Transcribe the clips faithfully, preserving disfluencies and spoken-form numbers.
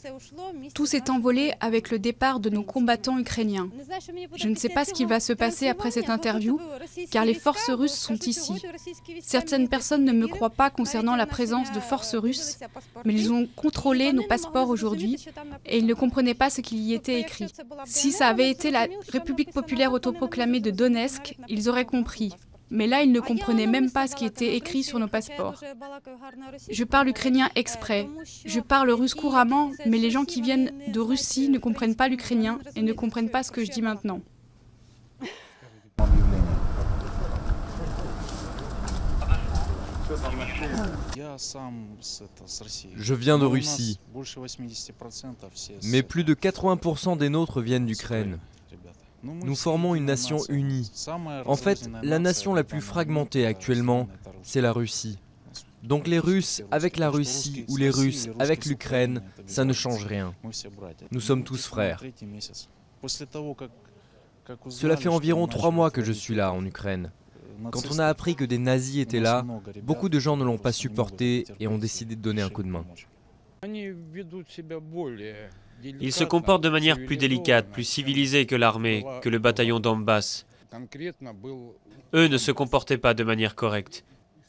Tout s'est envolé avec le départ de nos combattants ukrainiens. Je ne sais pas ce qui va se passer après cette interview, car les forces russes sont ici. Certaines personnes ne me croient pas concernant la présence de forces russes, mais ils ont contrôlé nos passeports aujourd'hui et ils ne comprenaient pas ce qu'il y était écrit. Si ça avait été la République populaire autoproclamée de Donetsk, ils auraient compris. Mais là, ils ne comprenaient même pas ce qui était écrit sur nos passeports. Je parle ukrainien exprès. Je parle russe couramment, mais les gens qui viennent de Russie ne comprennent pas l'ukrainien et ne comprennent pas ce que je dis maintenant. Je viens de Russie, mais plus de quatre-vingts pour cent des nôtres viennent d'Ukraine. Nous formons une nation unie. En fait, la nation la plus fragmentée actuellement, c'est la Russie. Donc les Russes avec la Russie ou les Russes avec l'Ukraine, ça ne change rien. Nous sommes tous frères. Cela fait environ trois mois que je suis là en Ukraine. Quand on a appris que des nazis étaient là, beaucoup de gens ne l'ont pas supporté et ont décidé de donner un coup de main. Ils se comportent de manière plus délicate, plus civilisée que l'armée, que le bataillon Donbass. Eux ne se comportaient pas de manière correcte.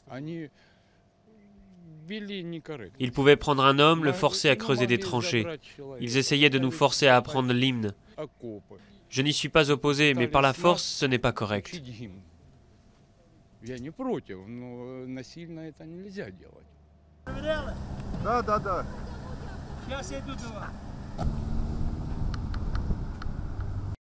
Ils pouvaient prendre un homme, le forcer à creuser des tranchées. Ils essayaient de nous forcer à apprendre l'hymne. Je n'y suis pas opposé, mais par la force, ce n'est pas correct. Да, да, да. Сейчас я иду туда.